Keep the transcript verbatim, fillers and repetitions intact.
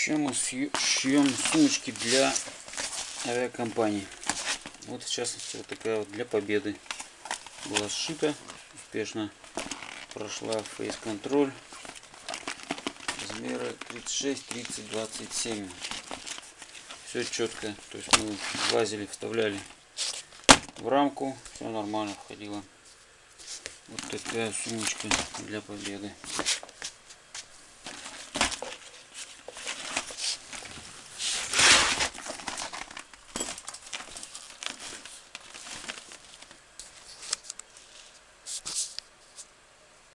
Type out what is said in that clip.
Еще мы шьем сумочки для авиакомпаний. Вот в частности вот такая вот для Победы была сшита успешно, прошла фейс-контроль, размеры тридцать шесть, тридцать, двадцать семь. Все четко, то есть мы влазили, вставляли в рамку, все нормально входило. Вот такая сумочка для Победы.